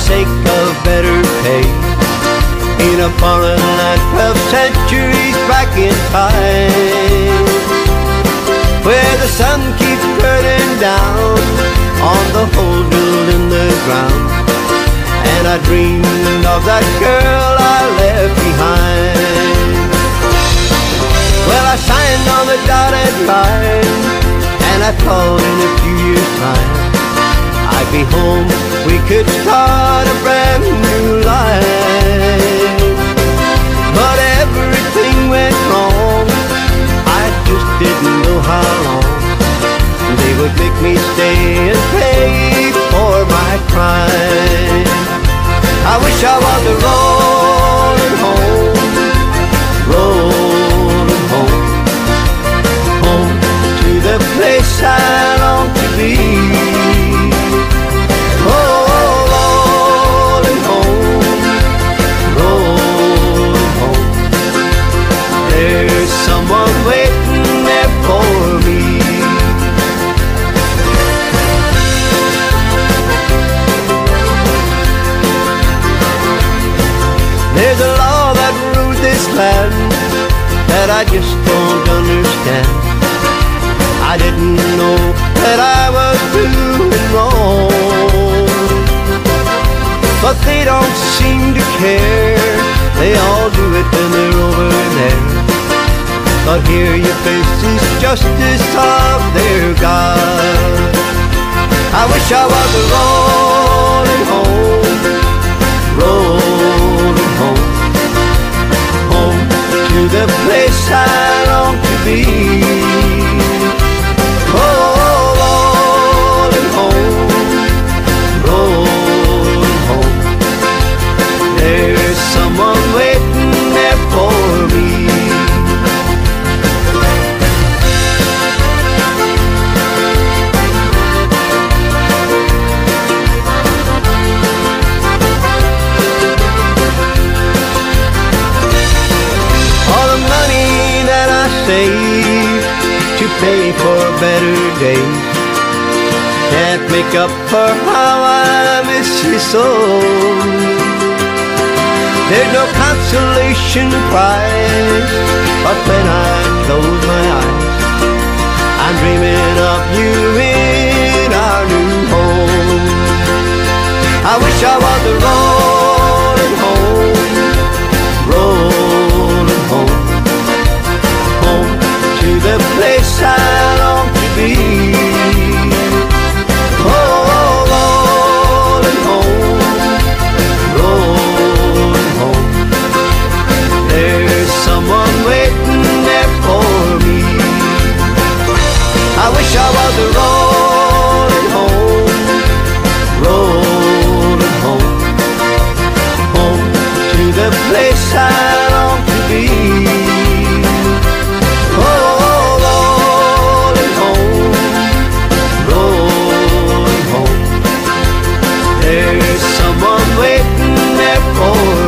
sake of better pay. In a foreign land 12 centuries back in time, where the sun keeps burning down on the hole drilled in the ground. And I dreamed of that girl I left behind. Well, I signed on the dotted line, and I thought in a few years' time I'd be home, we could start a brand new life. But everything went wrong, I just didn't know how long they would make me stay and pay for my crime. I wish I was rolling home, rolling home, home to the place I long to be. Rolling home, rolling home. There's someone waiting there for me. There's a law that rules this land that I just don't understand. I didn't know that I was doing wrong, but they don't seem to care. They all do it when they're over there. But here your face is justice of their God. I wish I was rolling home, rolling home, home to the place I long to be. Rolling home, rolling home. There's someone waiting there for me. Save to pay for better days can't make up for how I miss you so. There's no consolation prize, but when I close my eyes, I'm dreaming of you in our new home. I wish I was rolling home, rolling home, home to the place I long to be. Rolling home, rolling home. There's someone waiting there for me. I wish I was rolling home, rolling home, home to the place I long to be. There's someone waiting there for me.